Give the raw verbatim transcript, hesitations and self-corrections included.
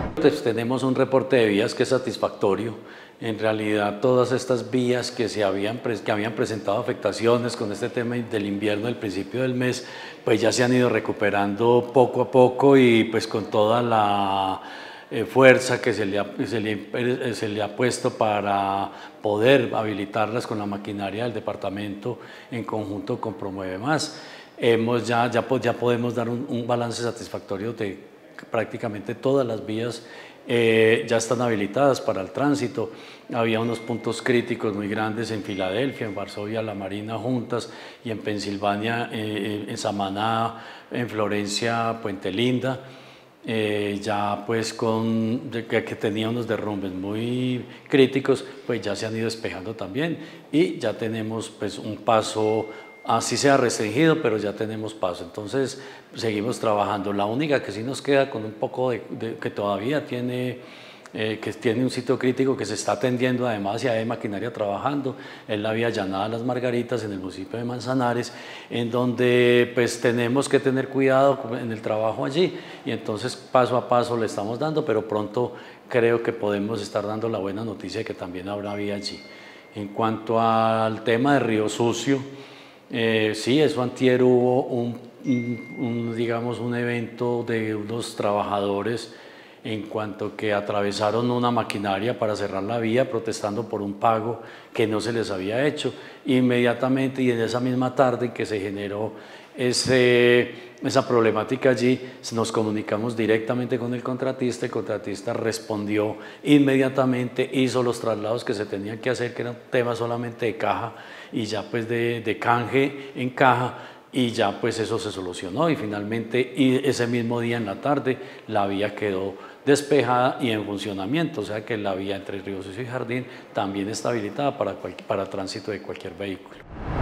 Pues tenemos un reporte de vías que es satisfactorio. En realidad todas estas vías que, se habían, que habían presentado afectaciones con este tema del invierno al principio del mes, pues ya se han ido recuperando poco a poco y pues con toda la eh, fuerza que se le, ha, se, le, se le ha puesto para poder habilitarlas con la maquinaria del departamento en conjunto con Promueve Más. Hemos ya, ya, ya podemos dar un, un balance satisfactorio de prácticamente todas las vías eh, ya están habilitadas para el tránsito. Había unos puntos críticos muy grandes en Filadelfia, en Varsovia, La Marina juntas, y en Pensilvania, eh, en Samaná, en Florencia, Puente Linda. Eh, ya pues con que, que tenía unos derrumbes muy críticos, pues ya se han ido despejando también y ya tenemos pues un paso, así sea restringido, pero ya tenemos paso. Entonces seguimos trabajando. La única que sí nos queda con un poco de, de que todavía tiene Eh, que tiene un sitio crítico que se está atendiendo, además ya hay maquinaria trabajando, es la vía Llanada Las Margaritas en el municipio de Manzanares, en donde pues tenemos que tener cuidado en el trabajo allí, y entonces paso a paso le estamos dando, pero pronto creo que podemos estar dando la buena noticia de que también habrá vía allí. En cuanto al tema de Río Sucio, eh, sí, eso antier hubo un, un, un, digamos, un evento de unos trabajadores en cuanto que atravesaron una maquinaria para cerrar la vía protestando por un pago que no se les había hecho. Inmediatamente y en esa misma tarde que se generó ese, esa problemática allí, nos comunicamos directamente con el contratista, el contratista respondió inmediatamente, hizo los traslados que se tenían que hacer, que era un tema solamente de caja y ya pues de, de canje en caja, y ya pues eso se solucionó y finalmente y ese mismo día en la tarde la vía quedó despejada y en funcionamiento, o sea que la vía entre Río Sucio y Jardín también está habilitada para, para tránsito de cualquier vehículo.